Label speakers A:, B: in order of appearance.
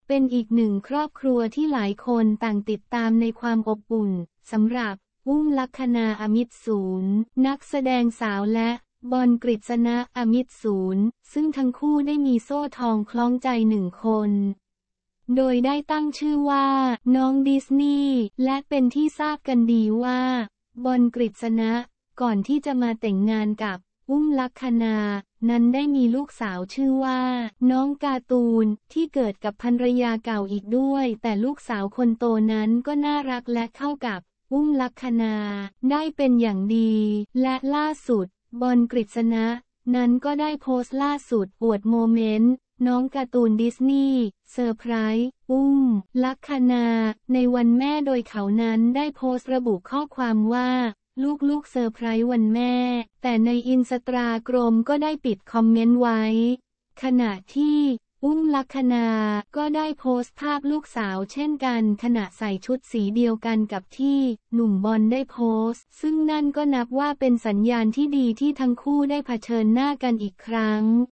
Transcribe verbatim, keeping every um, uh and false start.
A: เป็นอีกหนึ่งครอบครัวที่หลายคนต่างติดตามในความอบอุ่นสำหรับอุ้มลัคนาอมิตรศูนย์นักแสดงสาวและบอลกฤษณะอมิตรศูนย์ซึ่งทั้งคู่ได้มีโซ่ทองคล้องใจหนึ่งคนโดยได้ตั้งชื่อว่าน้องดิสนีย์และเป็นที่ทราบกันดีว่าบอลกฤษณะก่อนที่จะมาแต่งงานกับอุ้มลัคนานั้นได้มีลูกสาวชื่อว่าน้องการ์ตูนที่เกิดกับภรรยาเก่าอีกด้วยแต่ลูกสาวคนโตนั้นก็น่ารักและเข้ากับอุ้มลัคนาได้เป็นอย่างดีและล่าสุดบอลกฤษณะนั้นก็ได้โพสต์ล่าสุดอวดโมเมนต์น้องการ์ตูนดิสนีย์เซอร์ไพรส์อุ้มลัคนาในวันแม่โดยเขานั้นได้โพสต์ระบุข้อความว่าลูกๆเซอร์ไพรส์วันแม่แต่ในอินสตาแกรมก็ได้ปิดคอมเมนต์ไว้ขณะที่อุ้มลัคนาก็ได้โพสต์ภาพลูกสาวเช่นกันขณะใส่ชุดสีเดียวกันกับที่หนุ่มบอลได้โพสต์ซึ่งนั่นก็นับว่าเป็นสัญญาณที่ดีที่ทั้งคู่ได้เผชิญหน้ากันอีกครั้ง